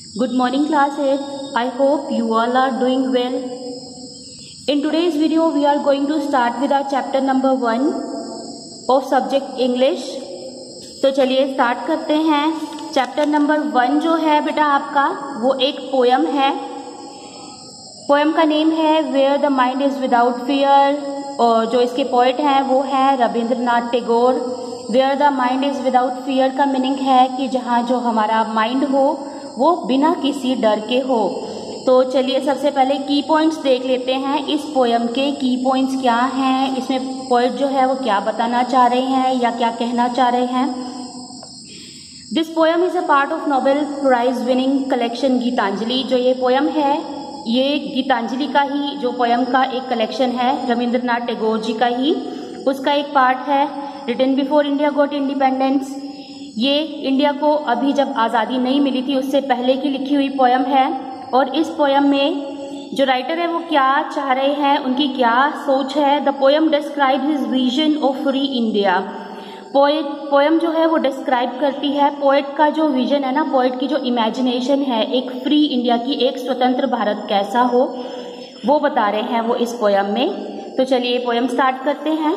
Good morning class 8. I hope you all are doing well. In today's video we are going to start with our chapter number 1 of subject English. तो चलिए start करते हैं। Chapter number 1 जो है बेटा आपका वो एक पोयम है। पोयम का नेम है where the mind is without fear और जो इसके पोइट हैं वो है Rabindranath Tagore. Where the mind is without fear का मीनिंग है कि जहाँ जो हमारा माइंड हो वो बिना किसी डर के हो। तो चलिए सबसे पहले की पॉइंट्स देख लेते हैं। इस पोयम के की पॉइंट्स क्या हैं, इसमें पोइट जो है वो क्या बताना चाह रहे हैं या क्या कहना चाह रहे हैं। This poem is a part of Nobel prize winning collection Gitanjali. जो ये पोयम है ये गीतांजलि का ही जो पोयम का एक कलेक्शन है रविंद्रनाथ टैगोर जी का ही उसका एक पार्ट है। Written before India got independence, ये इंडिया को अभी जब आज़ादी नहीं मिली थी उससे पहले की लिखी हुई पोयम है। और इस पोयम में जो राइटर है वो क्या चाह रहे हैं, उनकी क्या सोच है। The poem describe his vision of free India. Poem जो है वो डिस्क्राइब करती है पोएट का जो विजन है ना, पोएट की जो इमेजिनेशन है एक फ्री इंडिया की, एक स्वतंत्र भारत कैसा हो वो बता रहे हैं वो इस पोयम में। तो चलिए पोयम स्टार्ट करते हैं।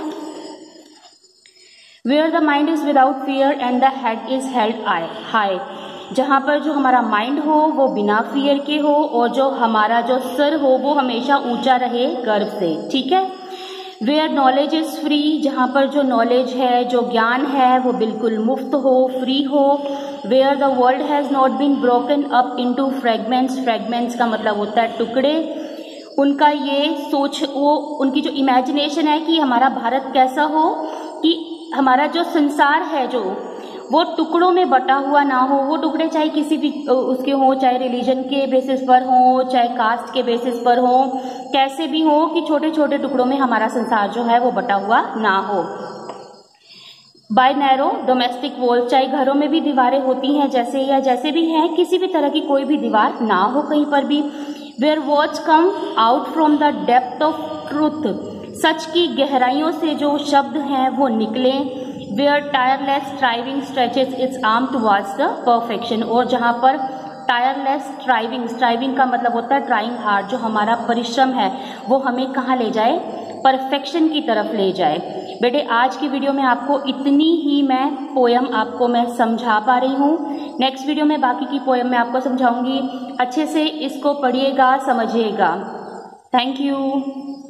Where the mind is without fear and the head is held high. जहाँ पर जो हमारा माइंड हो वो बिना फियर के हो और जो हमारा जो सर हो वो हमेशा ऊंचा रहे गर्व से, ठीक है। वेयर नॉलेज इज़ फ्री, जहाँ पर जो नॉलेज है जो ज्ञान है वो बिल्कुल मुफ्त हो, फ्री हो। Where the world has not been broken up into fragments, fragments का मतलब होता है टुकड़े। उनका ये सोच वो उनकी जो इमेजिनेशन है कि हमारा भारत कैसा हो कि हमारा जो संसार है जो वो टुकड़ों में बटा हुआ ना हो। वो टुकड़े चाहे किसी भी उसके हों, चाहे रिलीजन के बेसिस पर हों, चाहे कास्ट के बेसिस पर हों, कैसे भी हो कि छोटे छोटे टुकड़ों में हमारा संसार जो है वो बटा हुआ ना हो। बाय नैरो डोमेस्टिक वॉल, चाहे घरों में भी दीवारें होती हैं जैसे या जैसे भी हैं, किसी भी तरह की कोई भी दीवार ना हो कहीं पर भी। Where words come out from the depth of truth, सच की गहराइयों से जो शब्द हैं वो निकलें। Where tireless striving stretches its arm towards the perfection, और जहाँ पर टायरलेस स्ट्राइविंग का मतलब होता है ट्राइंग हार्ड, जो हमारा परिश्रम है वो हमें कहाँ ले जाए, परफेक्शन की तरफ ले जाए। बेटे आज की वीडियो में आपको इतनी ही मैं पोयम आपको मैं समझा पा रही हूँ। नेक्स्ट वीडियो में बाकी की पोयम मैं आपको समझाऊंगी। अच्छे से इसको पढ़िएगा, समझिएगा। Thank you.